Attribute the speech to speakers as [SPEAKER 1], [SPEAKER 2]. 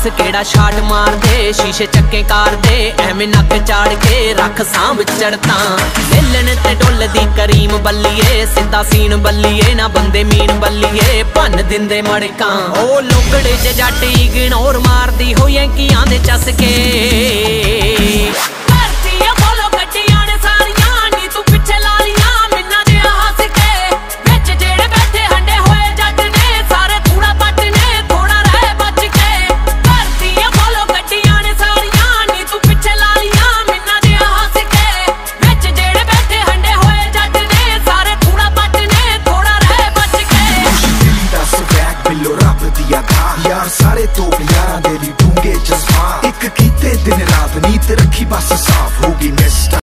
[SPEAKER 1] दस केड़ा शाट मार दे, शीशे चक्के कार दे, एवें नक चाड़ के रख सांभ चढ़ता। लेलन ते डुल दी करीम बल्लीए, सीधा सीन बल्लीए ना बंदे मीन बल्लीए, भन दिंदे मड़का। ओ लुगड़े च जट इग्नोर मारदी हो यांकियां दे चसके।